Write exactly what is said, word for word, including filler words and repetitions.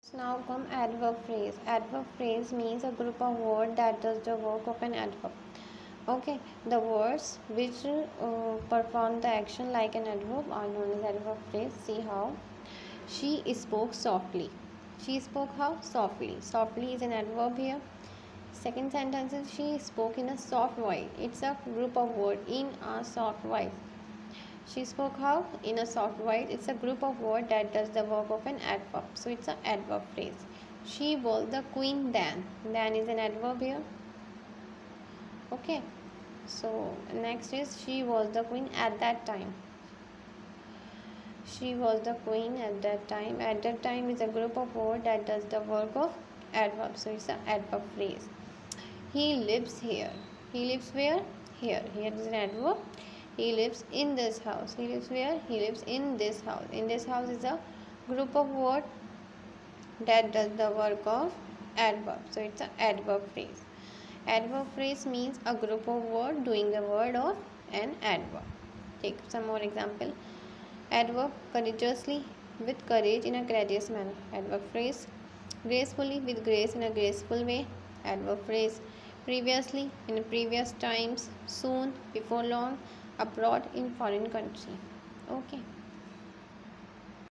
Now come adverb phrase. Adverb phrase means a group of words that does the work of an adverb. Okay, the words which uh, perform the action like an adverb are known as adverb phrase. See how. She spoke softly. She spoke how? Softly. Softly is an adverb here. Second sentence is she spoke in a soft voice. It's a group of words in a soft voice. She spoke how? In a soft voice. It's a group of words that does the work of an adverb. So it's an adverb phrase. She was the queen then. Then is an adverb here. Okay. So next is she was the queen at that time. She was the queen at that time. At that time is a group of words that does the work of adverb. So it's an adverb phrase. He lives here. He lives where? Here. Here is an adverb. He lives in this house. He lives where? He lives in this house. In this house is a group of words that does the work of adverb. So it's an adverb phrase. Adverb phrase means a group of words doing the word of an adverb. Take some more example. Adverb courageously, with courage in a courageous manner. Adverb phrase gracefully, with grace in a graceful way. Adverb phrase previously, in previous times, soon, before long, abroad, in foreign country. Okay.